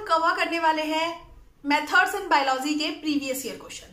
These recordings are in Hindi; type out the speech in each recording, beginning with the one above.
कवर करने वाले हैं मेथड्स इन बायोलॉजी के प्रीवियस ईयर क्वेश्चन।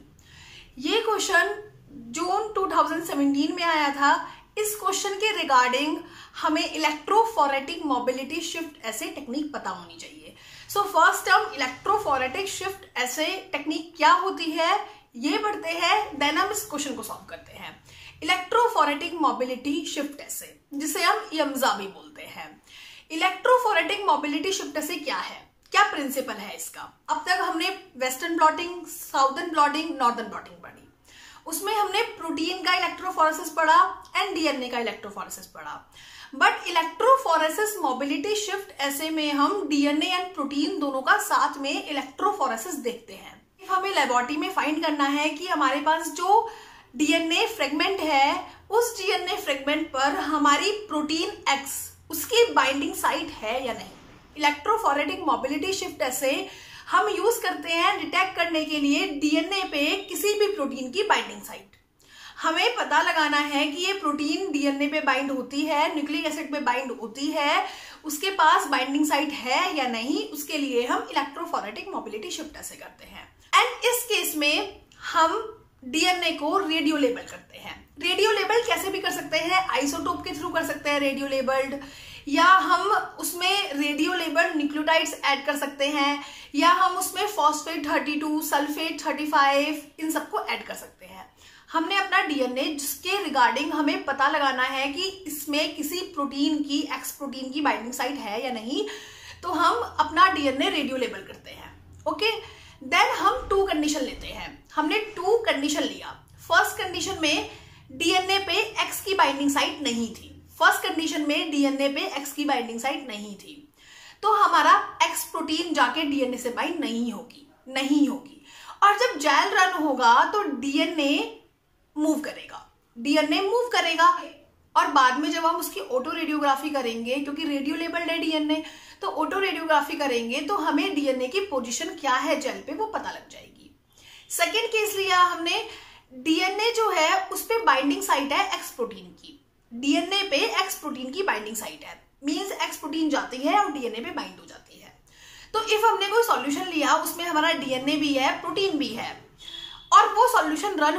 ये क्वेश्चन जून 2017 में आया था। इस क्वेश्चन के रिगार्डिंग हमें electrophoretic mobility shift assay technique पता होनी चाहिए। सो फर्स्ट हम इलेक्ट्रोफोरेटिक शिफ्ट ऐसे टेक्निक क्या होती है ये पढ़ते हैं, देन हम इस क्वेश्चन को सॉल्व करते हैं। इलेक्ट्रोफोरेटिक मोबिलिटी शिफ्ट ऐसे, जिसे हम इम्जा भी बोलते हैं। इलेक्ट्रोफोरेटिक मोबिलिटी शिफ्ट ऐसे क्या है, क्या प्रिंसिपल है इसका। अब तक हमने western blotting, southern blotting, northern blotting पढ़ी। उसमें हमने प्रोटीन का इलेक्ट्रोफोरेसिस पढ़ा एंड डीएनए का इलेक्ट्रोफोरेसिस पढ़ा। But electrophoresis mobility shift assay में हम डीएनए एंड प्रोटीन दोनों का साथ में इलेक्ट्रोफोरेसिस देखते हैं। हमें लेबोरेटरी में फाइंड करना है कि हमारे पास जो डीएनए फ्रेगमेंट है उस डीएनए फ्रेगमेंट पर हमारी प्रोटीन एक्स उसकी बाइंडिंग साइट है या नहीं। इलेक्ट्रोफोरेटिक मोबिलिटी शिफ्ट ऐसे हम यूज करते हैं डिटेक्ट करने के लिए डीएनए पे किसी भी प्रोटीन की बाइंडिंग साइट। हमें पता लगाना है कि ये प्रोटीन डीएनए पे बाइंड होती है, न्यूक्लिक एसिड पे बाइंड होती है, उसके पास बाइंडिंग साइट है या नहीं। उसके लिए हम इलेक्ट्रोफोरेटिक मोबिलिटी शिफ्ट ऐसे करते हैं। एंड इस केस में हम डीएनए को रेडियो लेबल करते हैं। रेडियो लेबल कैसे भी कर सकते हैं, आइसोटोप के थ्रू कर सकते हैं रेडियो लेबल्ड, या हम उसमें रेडियो लेबल्ड न्यूक्लियोटाइड्स ऐड कर सकते हैं, या हम उसमें फॉस्फेट 32, सल्फेट 35 इन सबको ऐड कर सकते हैं। हमने अपना डीएनए जिसके रिगार्डिंग हमें पता लगाना है कि इसमें किसी प्रोटीन की एक्स प्रोटीन की बाइंडिंग साइट है या नहीं, तो हम अपना डीएनए रेडियो लेबल करते हैं। ओके, देन हम 2 कंडीशन लेते हैं। हमने 2 कंडीशन लिया। फर्स्ट कंडीशन में डीएनए पे एक्स की बाइंडिंग साइट नहीं थी। फर्स्ट कंडीशन में डीएनए पे एक्स की बाइंडिंग साइट नहीं थी, तो हमारा एक्स प्रोटीन जाके डीएनए से बाइंड नहीं होगी। और जब जेल रन होगा तो डीएनए मूव करेगा और बाद में जब हम उसकी ऑटो रेडियोग्राफी करेंगे, क्योंकि रेडियो लेबल्ड है डीएनए, तो ऑटो रेडियोग्राफी करेंगे तो हमें डीएनए की पोजीशन क्या है जेल पे वो पता लग जाएगी। सेकेंड केस लिया हमने, डीएनए जो है उस पे बाइंडिंग साइट है एक्स प्रोटीन की। डीएनए पे एक्स प्रोटीन की बाइंडिंग साइट है, मींस एक्स प्रोटीन जाती है और डीएनए पे बाइंड हो जाती है। तो इफ हमने कोई सॉल्यूशन लिया उसमें हमारा डीएनए भी है, प्रोटीन भी है, और वो सॉल्यूशन रन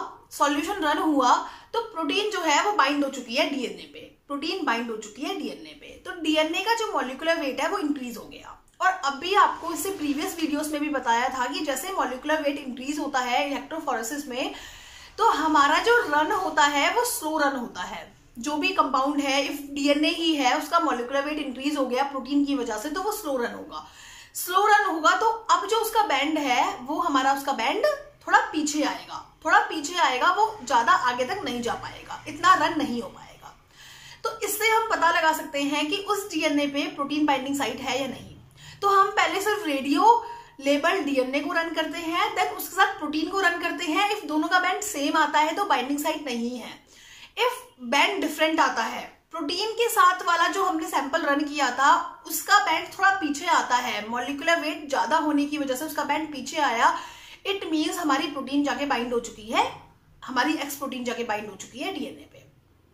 हुआ तो प्रोटीन जो है वो बाइंड हो चुकी है डीएनए पे, प्रोटीन बाइंड हो चुकी है डीएनए पे, तो डीएनए का जो मॉलिक्यूलर वेट है वो इंक्रीज हो गया। और अभी आपको इससे प्रीवियस वीडियोस में भी बताया था कि जैसे मॉलिक्यूलर वेट इंक्रीज होता है इलेक्ट्रोफोरेसिस में, तो हमारा जो रन होता है वो स्लो रन होता है। जो भी कंपाउंड है, इफ डीएनए ही है, उसका मॉलिक्यूलर वेट इंक्रीज हो गया प्रोटीन की वजह से, तो वो स्लो रन होगा। तो अब जो उसका बैंड है वो हमारा उसका बैंड थोड़ा पीछे आएगा, वो ज्यादा आगे तक नहीं जा पाएगा, इतना रन नहीं हो पाएगा। तो इससे हम पता लगा सकते हैं कि उस डीएनए पे प्रोटीन बाइंडिंग साइट है या नहीं। तो हम पहले सिर्फ रेडियो लेबल डीएनए को रन करते हैं, देन उसके साथ प्रोटीन को रन करते हैं। इफ दोनों का बैंड सेम आता है तो बाइंडिंग साइट नहीं है। इफ बैंड डिफरेंट आता है, प्रोटीन के साथ वाला जो हमने सैंपल रन किया था उसका बैंड थोड़ा पीछे आता है, मॉलिक्यूलर वेट ज्यादा होने की वजह से उसका बैंड पीछे आया, इट मीन्स हमारी प्रोटीन जाके बाइंड हो चुकी है, हमारी एक्स प्रोटीन जाके बाइंड हो चुकी है डीएनए पे।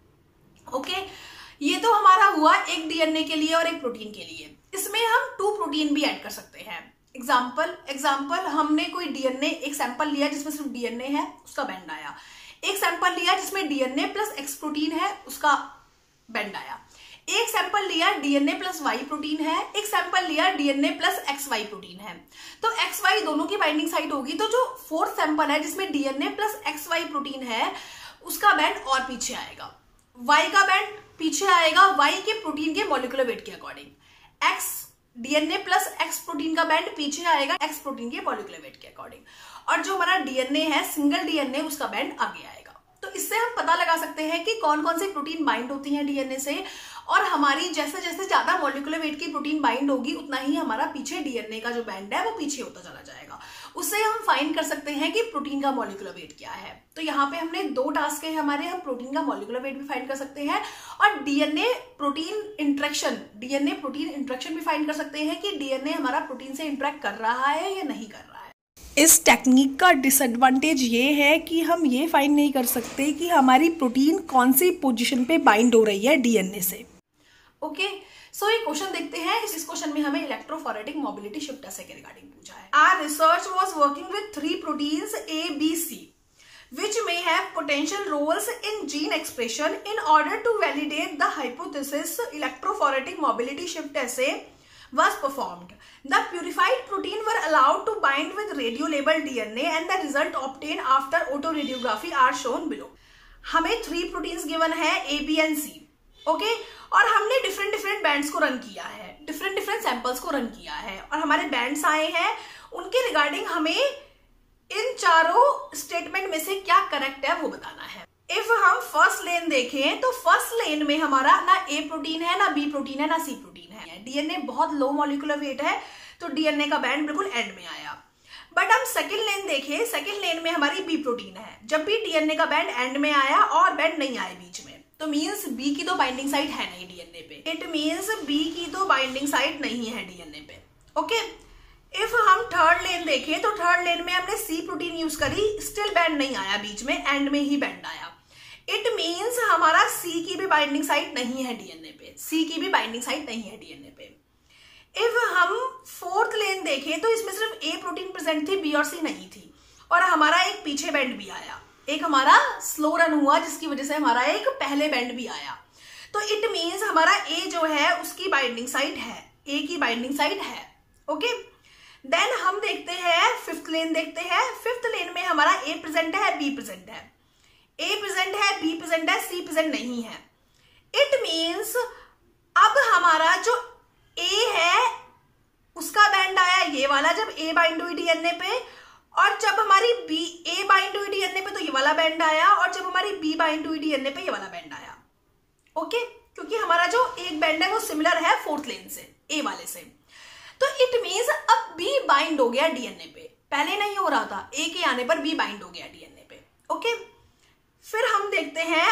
ओके, ये तो हमारा हुआ एक डीएनए के लिए और एक प्रोटीन के लिए। इसमें हम 2 प्रोटीन भी ऐड कर सकते हैं। एग्जाम्पल हमने कोई डीएनए, एक सैंपल लिया जिसमें सिर्फ डीएनए है, उसका बैंड आया। एक सैंपल लिया जिसमें डीएनए प्लस एक्स प्रोटीन है, उसका बैंड आया। एक सैंपल लिया डीएनए प्लस वाई प्रोटीन है, एक सैंपल लिया DNA plus X Y protein है, तो एक्स वाई दोनों की बाइंडिंग साइट होगी। तो जो 4th सैंपल है जिसमें DNA plus X Y protein है, उसका बैंड और पीछे आएगा, वाई का बैंड पीछे आएगा, वाई के प्रोटीन के मॉलिक्यूलर वेट के according. X DNA plus X protein का बैंड पीछे आएगा एक्स प्रोटीन के मॉलिक्यूलर वेट के अकॉर्डिंग, और जो हमारा डीएनए है सिंगल डीएनए, उसका बैंड आगे आएगा। तो इससे हम पता लगा सकते हैं कि कौन कौन सी प्रोटीन बाइंड होती हैं डीएनए से, और हमारी जैसे जैसे ज्यादा मॉलिक्यूलर वेट की प्रोटीन बाइंड होगी उतना ही हमारा पीछे डीएनए का जो बैंड है वो पीछे होता चला जाएगा। उससे हम फाइंड कर सकते हैं कि प्रोटीन का मॉलिक्यूलर वेट क्या है। तो यहाँ पे हमने 2 टास्क है हमारे, हम प्रोटीन का मॉलिक्यूलर वेट भी फाइंड कर सकते हैं और डीएनए प्रोटीन इंटरेक्शन भी फाइंड कर सकते हैं कि डीएनए हमारा प्रोटीन से इंटरेक्ट कर रहा है या नहीं कर रहा है। इस टेक्निक का डिसएडवांटेज ये है कि हम ये फाइंड नहीं कर सकते कि हमारी प्रोटीन कौन सी पोजीशन पे बाइंड हो रही है डीएनए से। ओके, सो ये क्वेश्चन देखते हैं। इस क्वेश्चन में हमें इलेक्ट्रोफोरेटिक मोबिलिटी शिफ्ट एसे के रिगार्डिंग पूछा है। Our research was working with 3 proteins A, B, C which may have potential roles in gene expression. In order to validate the hypothesis, electrophoretic mobility shift assay was performed. The purified protein were allowed to bind with radio-labeled DNA and the result obtained after autoradiography are shown below. हमें 3 प्रोटीन्स गिवन है A, B and C, okay और हमने डिफरेंट बैंड्स को रन किया है, डिफरेंट सैंपल्स को रन किया है और हमारे बैंड्स आए हैं। उनके रिगार्डिंग हमें इन चारों स्टेटमेंट में से क्या करेक्ट है वो बताना है। इफ हम फर्स्ट लेन देखें तो फर्स्ट लेन में हमारा ना A प्रोटीन है, ना B प्रोटीन है, ना C प्रोटीन है। डीएनए बहुत लो मॉलिक्यूलर वेट है तो डीएनए का बैंड बिल्कुल एंड में आया। बट हम सेकेंड लेन देखें, सेकेंड लेन में हमारी B प्रोटीन है। जब भी डीएनए का बैंड एंड में आया और बैंड नहीं आया बीच में, तो मीन्स B की तो बाइंडिंग साइट है नहीं डीएनए पे। इट मीन्स B की तो बाइंडिंग साइट नहीं है डीएनए पे, ओके। इफ हम थर्ड लेन देखें तो थर्ड लेन में हमने C प्रोटीन यूज करी, स्टिल बैंड नहीं आया बीच में, एंड में ही बैंड आया। इट मीन्स हमारा C की भी बाइंडिंग साइट नहीं है डीएनए पे, C की भी बाइंडिंग साइट नहीं है डीएनए पे। इफ हम फोर्थ लेन देखें तो इसमें सिर्फ A प्रोटीन प्रेजेंट थी, B और C नहीं थी और हमारा एक पीछे बैंड भी आया, एक हमारा स्लो रन हुआ जिसकी वजह से हमारा एक पहले बैंड भी आया। तो इट मीन्स हमारा A जो है उसकी बाइंडिंग साइट है, A की बाइंडिंग साइट है, ओके। देन हम देखते हैं फिफ्थ लेन देखते हैं। फिफ्थ लेन में हमारा A प्रेजेंट है, B प्रेजेंट है, A प्रेजेंट है, B प्रेजेंट है, C प्रेजेंट नहीं है। इट मीन्स अब हमारा जो A है उसका बैंड आया ये वाला जब A बाइंड हुई डीएनए पे, और जब हमारी A बाइंड हुई डीएनए पे तो ये वाला बैंड आया, और जब हमारी B बाइंड हुई डीएनए पे ये वाला बैंड आया, ओके। क्योंकि हमारा जो एक बैंड है वो सिमिलर है फोर्थ लेन से, A वाले से। तो इट मीन्स अब B बाइंड हो गया डीएनए पे, पहले नहीं हो रहा था, A के आने पर B बाइंड हो गया डीएनए पे, ओके। फिर हम देखते हैं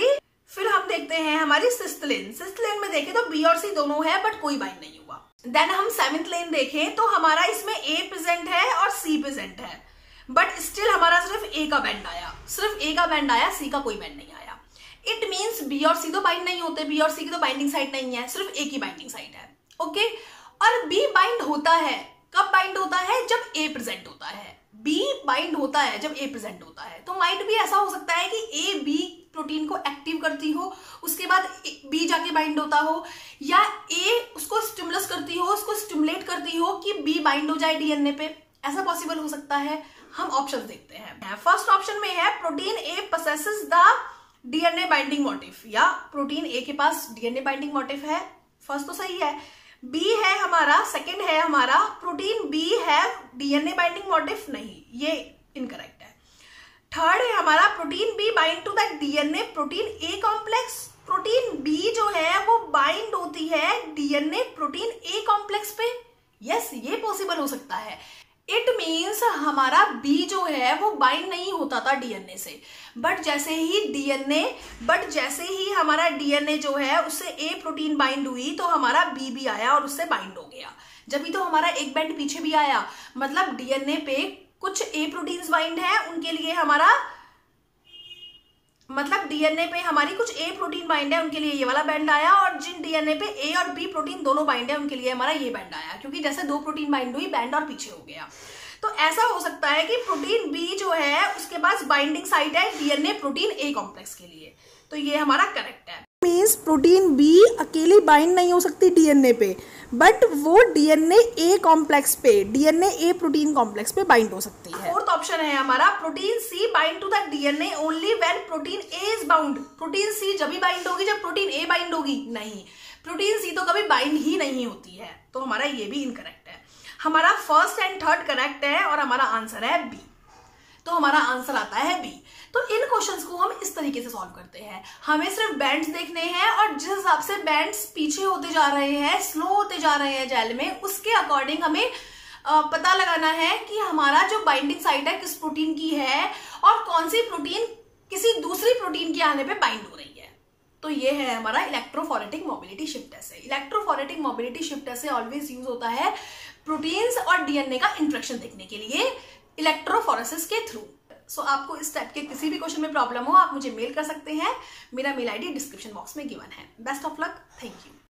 हमारी सिक्स्थ लेन। सिक्स्थ लेन में देखें तो B और C दोनों है बट कोई बाइंड नहीं हुआ। देन हम सेवेंथ लेन देखें तो हमारा इसमें A प्रेजेंट है और C प्रेजेंट है, बट स्टिल हमारा सिर्फ A का बैंड आया, सिर्फ A का बैंड आया, C का कोई बैंड नहीं आया। इट मीन्स B और C तो बाइंड नहीं होते, B और C की तो बाइंडिंग साइट नहीं है, सिर्फ A की बाइंडिंग साइट है, ओके। और B बाइंड होता है, कब बाइंड होता है? जब A प्रेजेंट होता है। B बाइंड होता है जब A प्रेजेंट होता है। तो माइट भी ऐसा हो सकता है कि A B प्रोटीन को एक्टिव करती हो, उसके बाद B जाके बाइंड होता हो, या A उसको स्टिमुलस करती हो, उसको स्टिमुलेट करती हो कि B बाइंड हो जाए डीएनए पे, ऐसा पॉसिबल हो सकता है। हम ऑप्शन देखते हैं। फर्स्ट ऑप्शन में है protein A possesses the DNA binding motif, या प्रोटीन A के पास डीएनए बाइंडिंग मोटिव है, फर्स्ट तो सही है। B है हमारा, सेकेंड है हमारा प्रोटीन B है डीएनए बाइंडिंग मोटिव, नहीं, ये इनकरेक्ट है। थर्ड है हमारा protein B bind to the DNA protein A complex. Protein B जो है वो बाइंड होती है डीएनए प्रोटीन A कॉम्प्लेक्स पे, यस, ये पॉसिबल हो सकता है। इट मीन्स हमारा B जो है वो बाइंड नहीं होता था डीएनए से, बट जैसे ही हमारा डीएनए जो है उससे A प्रोटीन बाइंड हुई तो हमारा B भी आया और उससे बाइंड हो गया। जब भी तो हमारा एक बैंड पीछे भी आया, मतलब डीएनए पे कुछ A प्रोटीन्स बाइंड है, उनके लिए हमारा मतलब डीएनए पे हमारी कुछ A प्रोटीन बाइंड है, उनके लिए ये वाला बैंड आया, और जिन डीएनए पे A और B प्रोटीन दोनों बाइंड है उनके लिए हमारा ये बैंड आया, क्योंकि जैसे 2 प्रोटीन बाइंड हुई बैंड और पीछे हो गया। तो ऐसा हो सकता है कि प्रोटीन B जो है उसके पास बाइंडिंग साइट है डीएनए प्रोटीन A कॉम्प्लेक्स के लिए, तो ये हमारा करेक्ट है। मीन्स प्रोटीन B अकेली बाइंड नहीं हो सकती डीएनए पे, बट वो डीएनए A कॉम्प्लेक्स पे, डीएनए A प्रोटीन कॉम्प्लेक्स पे बाइंड हो सकती है। फोर्थ ऑप्शन है हमारा protein C bind to the DNA only when protein A is bound. Protein C जब भी बाइंड होगी जब प्रोटीन A बाइंड होगी, नहीं, प्रोटीन C तो कभी बाइंड ही नहीं होती है, तो हमारा ये भी इनकरेक्ट है। हमारा फर्स्ट एंड थर्ड करेक्ट है और हमारा आंसर है B, तो हमारा आंसर आता है B। तो इन क्वेश्चंस को हम इस तरीके से सॉल्व करते हैं। हमें सिर्फ बैंड्स देखने हैं और जिस हिसाब से बैंड्स पीछे होते जा रहे हैं, स्लो होते जा रहे हैं जेल में, उसके अकॉर्डिंग हमें पता लगाना है कि हमारा जो बाइंडिंग साइट है किस प्रोटीन की है और कौन सी प्रोटीन किसी दूसरी प्रोटीन के आने पे बाइंड हो रही है। तो ये है हमारा electrophoretic mobility shift assay. Electrophoretic mobility shift assay always use होता है प्रोटीन्स और डीएनए का इंटरेक्शन देखने के लिए इलेक्ट्रोफोरेसिस के थ्रू। सो आपको इस टाइप के किसी भी क्वेश्चन में प्रॉब्लम हो, आप मुझे मेल कर सकते हैं। मेरा मेल आईडी डिस्क्रिप्शन बॉक्स में गिवन है। Best of luck, thank you.